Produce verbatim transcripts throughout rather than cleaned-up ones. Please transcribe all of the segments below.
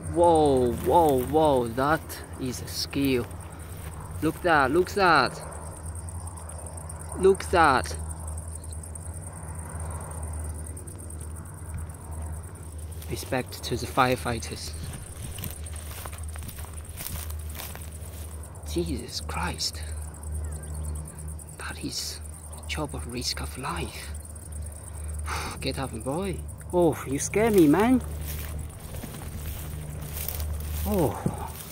Whoa, whoa, whoa, that is a skill. Look that, look that. Look that. Respect to the firefighters. Jesus Christ. That is a job of risk of life. Get up, boy. Oh, you scare me, man. Oh.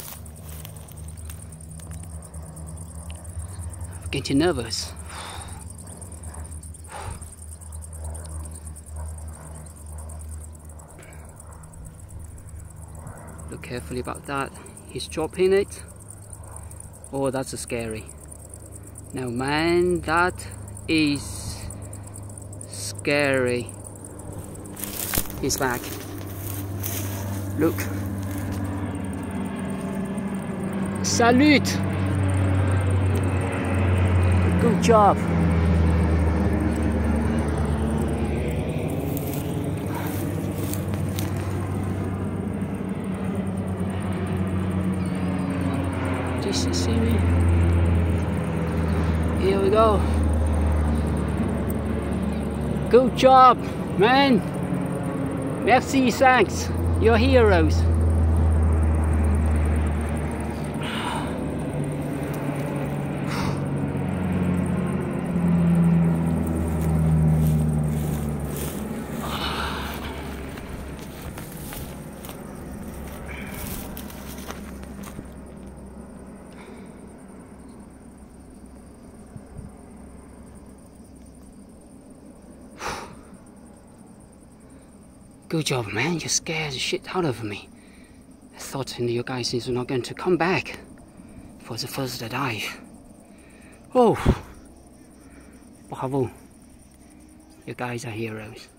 I'm getting nervous. Look carefully about that. He's dropping it. Oh, that's a scary. Now, man, that is scary. He's back. Look. Salute! Good job. Just to see me. Here we go. Good job, man. Merci, thanks. You're heroes. Good job, man. You scared the shit out of me. I thought you guys were not going to come back for the first dive. Oh, bravo. You guys are heroes.